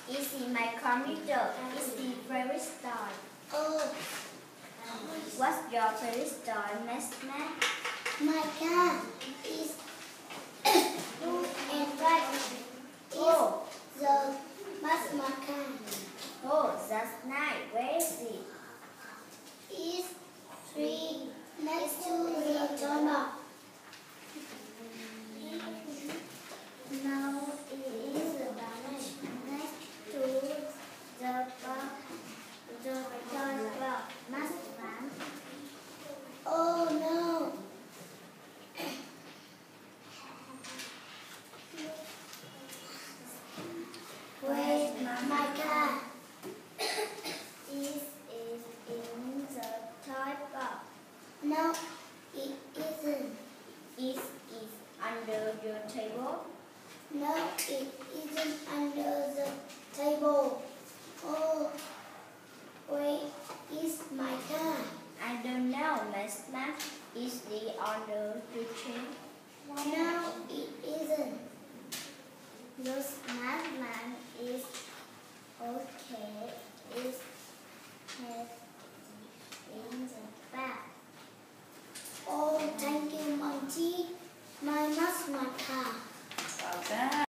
It's in my computer. It's the favorite store. Oh, What's your favorite store, Miss Mac? my car is blue and white. Oh, The bus car oh, that's nice. Where is it? is three next to the doorknob. No, it is next to the bar. The door. Must one. Oh no! Where's My car This is in the toy box. no, it isn't. It is under your table. No, it isn't under the table. Oh, where is my car? I don't know, Miss Mac. Is it under the chair? No, it isn't. Just